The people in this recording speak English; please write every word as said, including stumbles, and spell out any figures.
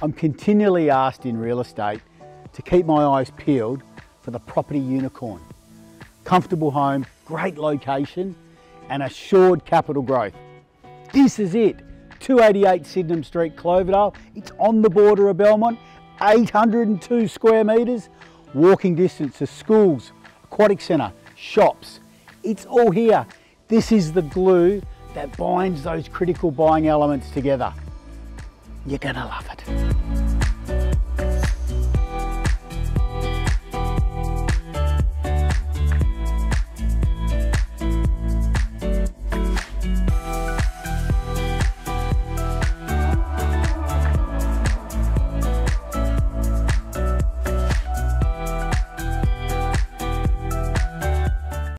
I'm continually asked in real estate to keep my eyes peeled for the property unicorn. Comfortable home, great location, and assured capital growth. This is it, two eighty-eight Sydenham Street, Cloverdale. It's on the border of Belmont, eight hundred and two square metres, walking distance to schools, aquatic centre, shops. It's all here. This is the glue that binds those critical buying elements together. You're gonna love it.